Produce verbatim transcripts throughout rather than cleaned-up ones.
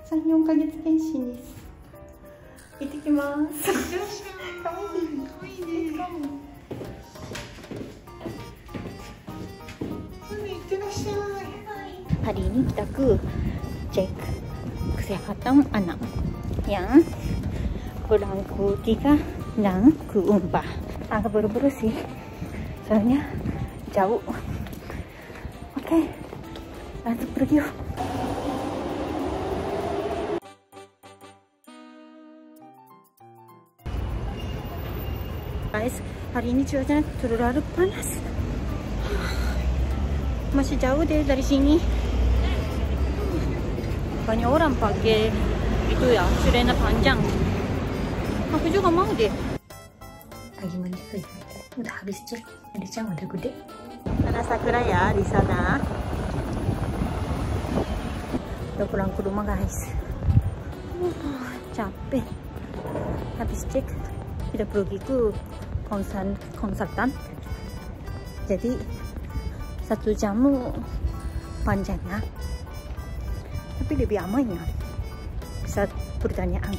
さん、よんかげつ検診です。行ってきます。かわいい。かわいいね。行ってらっしゃい。Hari ini kita ke cek kesehatan anak yang berangku tiga dan keempat. Agak buru-buru sih, soalnya jauh. Oke, langsung pergi yuk. Guys, hari ini cuacanya terlalu panas. Masih jauh deh dari sini. Banyak orang pakai itu ya, celana panjang. Aku juga mau deh. Pagi mandi udah habis cek, ada cang udah gede. Ada sakura ya di sana. Udah pulang ke rumah guys. Uh, capek. Habis cek, kita pergi ke konsul konsultan. Jadi satu jam panjangnya, tapi lebih aman ya. Bisa pertanyaan.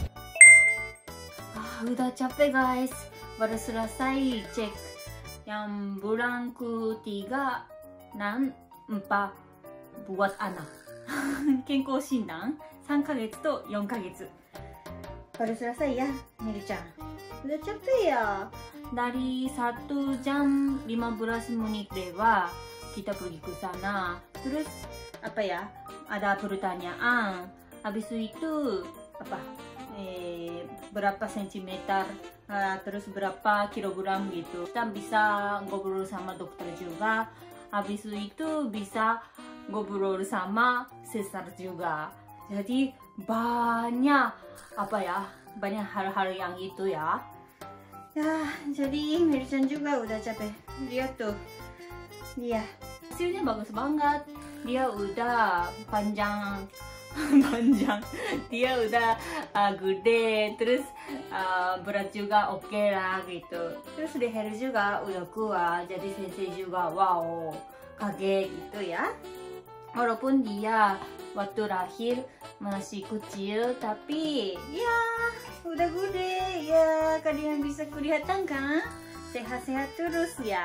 Ah, udah capek guys. Baru selesai cek yang bulan ketiga dan empat buat anak. Kenkou Shindan tiga kagetsu to empat kagetsu. Baru selesai ya, Miru-chan. Udah capek ya. Dari satu jam lima belas menit dewa kita pergi ke sana. Terus apa ya? Ada pertanyaan. Habis itu apa? Eh, berapa sentimeter? Uh, terus berapa kilogram gitu. Kita bisa ngobrol sama dokter juga. Habis itu bisa ngobrol sama sesar juga. Jadi banyak apa ya? Banyak hal-hal yang itu ya. Ya, jadi Miru-chan juga udah capek. Lihat tuh. Dia hasilnya bagus banget. Dia udah panjang panjang. Dia udah uh, gede. Terus uh, berat juga oke okay lah gitu. Terus leher juga udah kuat. Jadi sensei juga wow, kaget gitu ya. Walaupun dia waktu lahir masih kecil, tapi ya udah gede ya. Kalian bisa kelihatan kan? Sehat-sehat terus ya.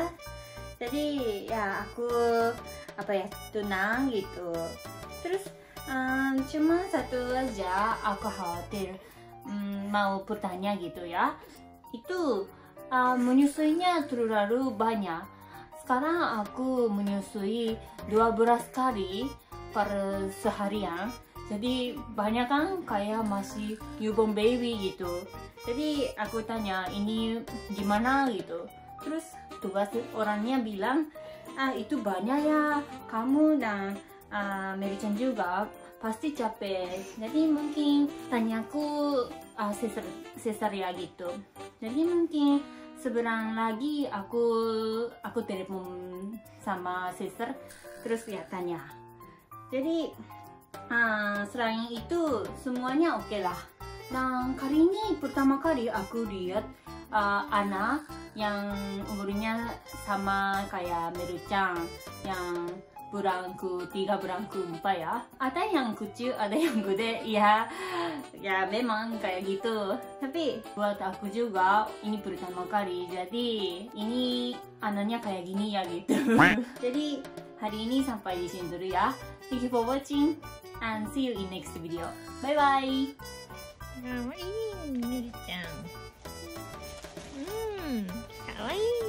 Jadi ya aku apa ya tenang gitu. Terus um, cuma satu aja aku khawatir um, mau bertanya gitu ya. Itu uh, menyusuinya terlalu banyak. Sekarang aku menyusui dua belas kali per seharian. Jadi banyak kan kayak masih newborn baby gitu. Jadi aku tanya ini gimana gitu. Terus tugas orangnya bilang, ah itu banyak ya, kamu dan uh, Miru-chan juga pasti capek. Jadi mungkin tanyaku uh, sesar, sesar ya gitu. Jadi mungkin sebulan lagi aku aku telepon sama sesar terus ya tanya. Jadi uh, selain itu semuanya oke okay lah. Dan kali ini pertama kali aku lihat uh, anak yang umurnya sama kayak Miru-chan yang bulan ketiga, bulan keempat ya. Ada yang kecil, ada yang gede ya. Ya memang kayak gitu. Tapi buat aku juga ini pertama kali. Jadi ini anaknya kayak gini ya gitu. Jadi hari ini sampai di sini dulu ya. Thank you for watching and see you in next video. Bye bye. かわいい、みるちゃん。うん、かわいい。